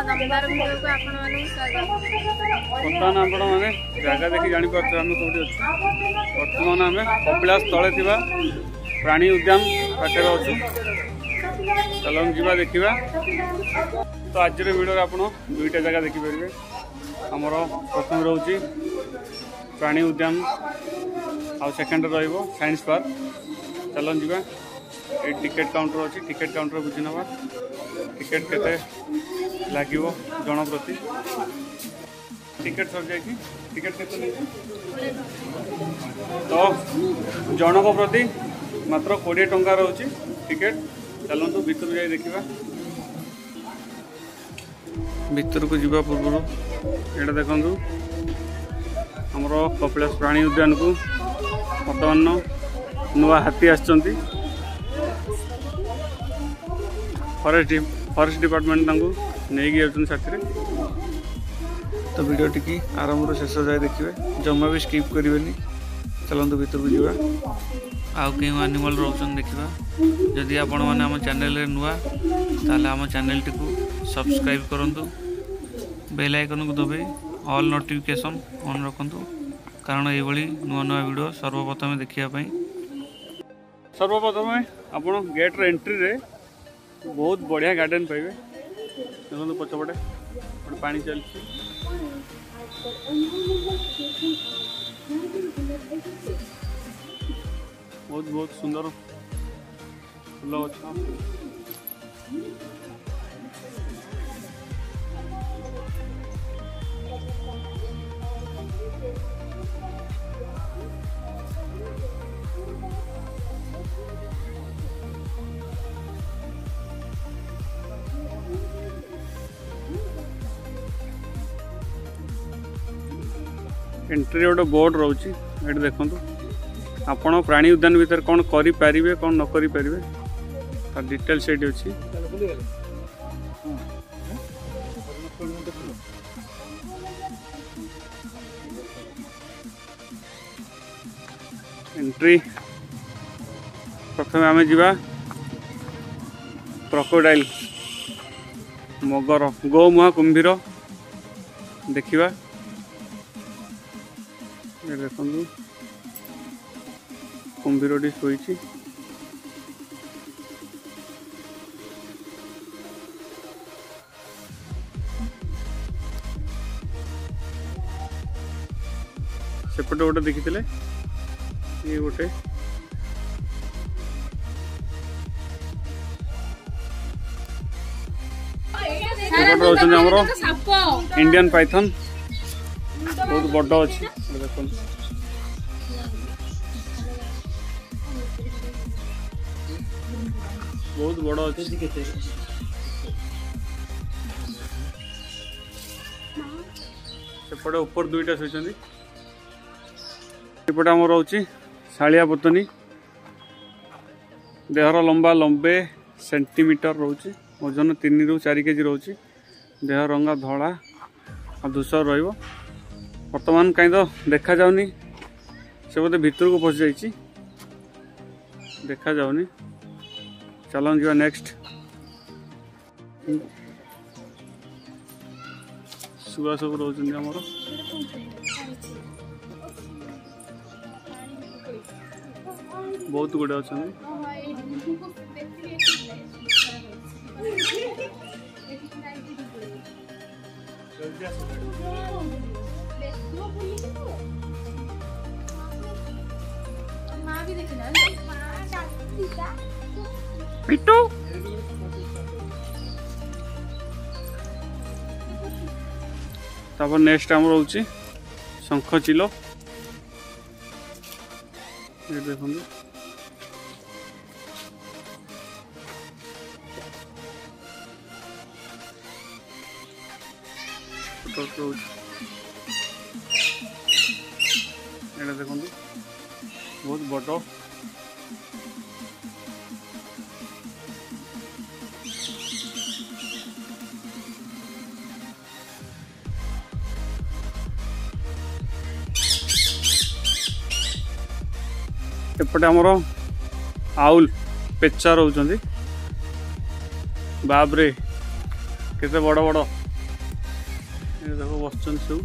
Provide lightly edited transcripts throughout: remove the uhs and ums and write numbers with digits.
दमदार वीडियो को आपण मानक स्वागत। बर्तमान आपण माने जगह देखि जानि पारछ हम कोठी अछि। वर्तमान हमें कपिलास तळे थिबा प्राणी उद्यान पाखरे अछि। चलो जीवा देखिबा। तो आज रे वीडियो रे आपण दुईटा जगह देखि परबे। हमर प्रथम रहउची प्राणी उद्यान आ सेकंड रहइबो साइंस पार्क। चलो जीवा। ए टिकट काउंटर अछि। टिकट काउंटर बुझि नबा टिकट केते लागिवो जन प्रति टिकट सर जाए कि टिकट केते तो जनक प्रति मात्र 20 टंका रहउची टिकट। चलंतु भीतर जाई देखिबा। भीतर को जीवा पूर्व एटा देखंतु हमरो कपिलास प्राणी उद्यान को वर्तमान नुआ हाथी आछंती। फॉरेस्ट डिपार्टमेंट नहीं गए साथी। तो वीडियो टी आरंभ शेष जाए देखिए जमा भी स्किप करेंगे। चलते भीतर को जावा आउ कई एनिमल रोचन देखा। जदि आपण मैंने आम चैनल नुआ ताले आम चैनल टी सब्सक्राइब करूँ बेल आइकन को दबाई ऑल नोटिफिकेशन ऑन रखु कारण ये नुआ नुआ वीडियो सर्वप्रथम देखापी। सर्वप्रथम आपण गेट रे एंट्री रे बहुत बढ़िया गार्डन पाइबे। देखो पछपटे गोटे पानी चलती बहुत बहुत सुंदर फूल गछ। एंट्री गोटे बोर्ड रोचे ये देखो आपण प्राणी उद्यान भीतर कौन करें कौन न करें तार डिटेल्स ये अच्छी। एंट्री प्रथम आम जा क्रोकोडाइल मगर गोमुहा कुंभीर देखा। देखो कुंभीर शोई सेपटे गोटे देखी ये गोटे इंडियन पाइथन बहुत बड़ अच्छी। देखो बहुत बड़ अच्छी। सेपटे ऊपर दुईटा शोचती। सेपटे आम रोचे शालिया पतनी देहर लंबा 90 सेंटीमीटर रोचे ओजन 3 ରୁ 4 केजी रोचे। देह रंगा धला और धूसर रहिबो। वर्तमान कहीं तो देखा जाऊनी से बोधे भीतर को पशि जाइए देखा जाऊनी। चलो जी नेक्स्ट शुआ सब रोचंदी हमर बहुत गुड़े अच्छा। पिट्टू नेक्स्ट आम रोचे शंखचिल देखो देखो बहुत बड़ एपटे आमर आउल पेचा रोचंदी बाबरे केते बड़ बड़ ये देखो बसचन सब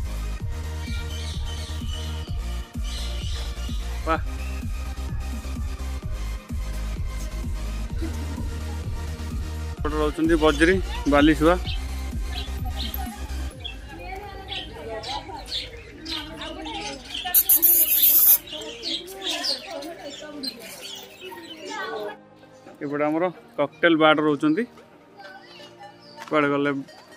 वाह रोचंदी बजरी बाली छुआ एपटे आमर कॉकटेल बार रोचंदी कुआडे गले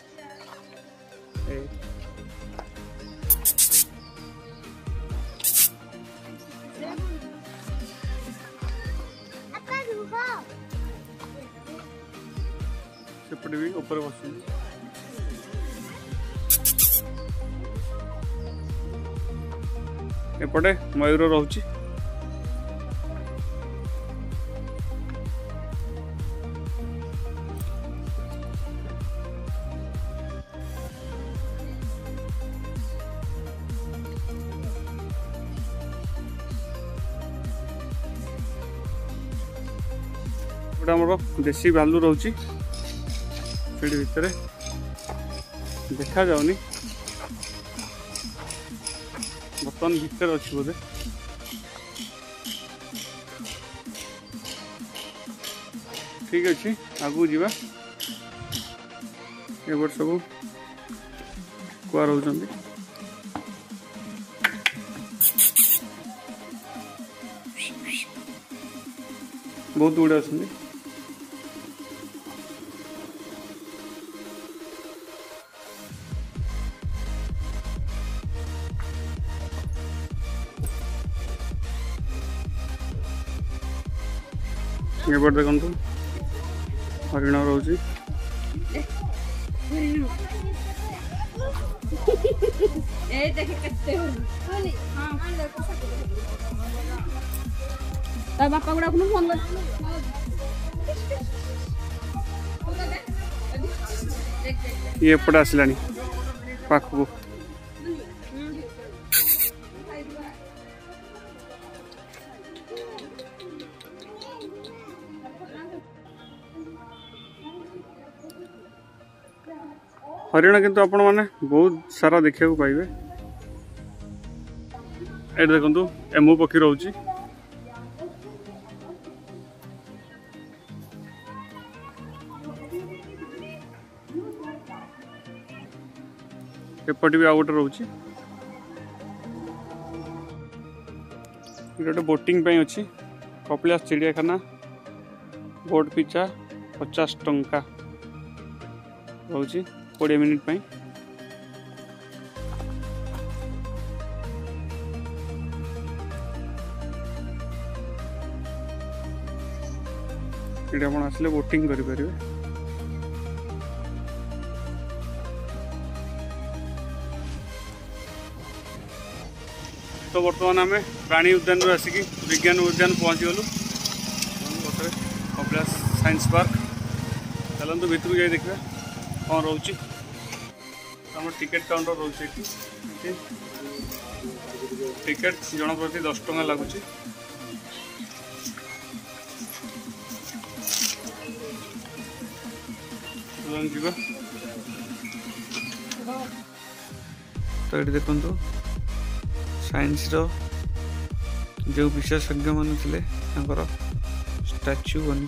सेपटे भी ऊपर बस एपटे मयूर रोची आमर देसी भालू रोची भितर देखा जाऊनी बर्तमान भितर अच्छी बोधे ठीक अच्छे आगू जावा एपट सब कुआ रोचंदी बहुत गुड़े अच्छे एपट देखु हरिण रोची बापा गुड़ा फोन कर ये एपटे आसला पाखक हरिण किंतु आपण माने बहुत सारा देखा पाइबे ये देखु एमु पक्षी रोची एपटे भी आ गोटे रोची गोटे बोटिंग अच्छी कपिलास चिड़ियाखाना बोट पिछा 50 टंका रोची 20 मिनिट पे ये आप आसले बोटिंग करें तो बर्तमान आम प्राणी उद्यान आसिक विज्ञान उद्यान पहुँची गलु कपिलास साइंस पार्क चलते भितर जाए देखा कौन रोचे आम टिकेट काउंटर रोचे टिकेट जन प्रति 10 टंका लगुच तो ये देखु साइंस रो जो विशेषज्ञ मान थे स्टैच्यू बनी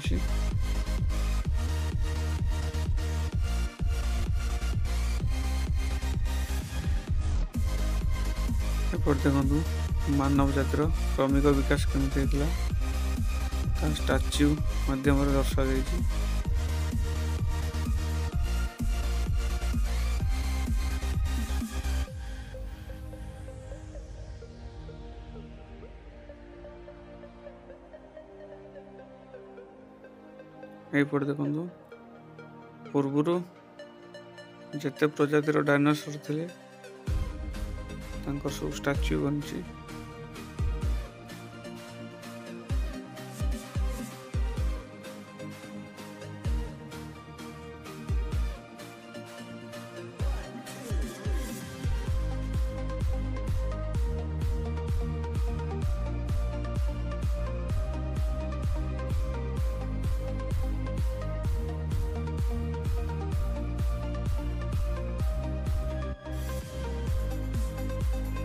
देखु मानव जातिर क्रमिक विकास केमती होता स्टाच्यू मध्यम दर्शा जाइए यहीपटे देखु पूर्वर जिते प्रजातिर डायनासोर थे सब स्टाच्यू बनी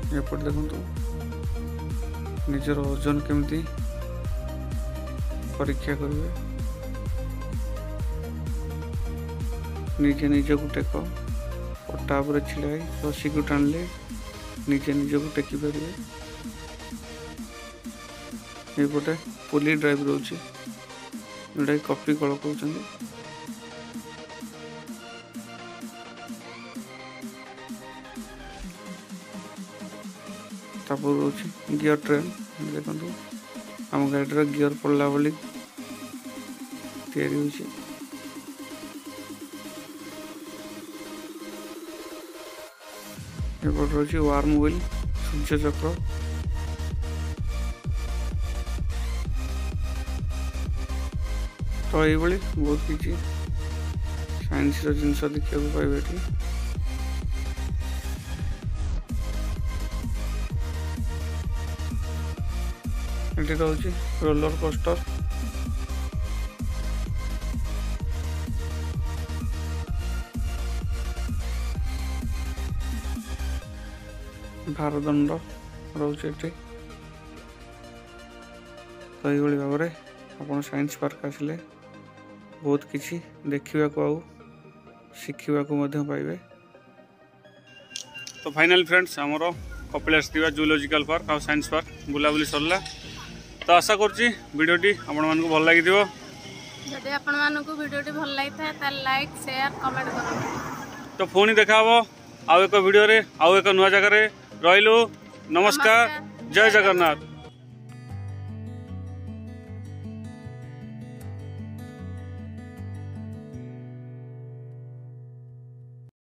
एपट देखु निजर ओजन केमती परीक्षा करेंगे निजे निज को टेक पट्टा पर छिड़ाई रसी को टाणिले निजे निज को टेकी पारे। एपटे पुली ड्राइव रोचे जोटा कॉफी कल कहते रोचे गियर ट्रेन देखो आम गाड़ी गियर पड़ला बोली तैयारी होची। एपट रोचे वार्म व्हील सूर्य चक्र तो ये बहुत किसी साइंस जिनस देखा पाइबे ये रोचे रोलर कोस्टर भारदंड रोचे तो ये भाव में आप साइंस पार्क आसिले बहुत किसी देखा को शिखा पाइबे। तो फाइनल फ्रेंड्स आमर कपिलास जूलॉजिकल पार्क और साइंस पार्क बुलाबुली सरला। तो आशा करुँची वीडियोटी आपण भल लगी जदि आपको वीडियोटी भल लगी था लाइक शेयर कमेंट करो। तो पुणी देखा आउ एक वीडियो रे आउ एक नुआ जगह रही। नमस्कार जय जगन्नाथ।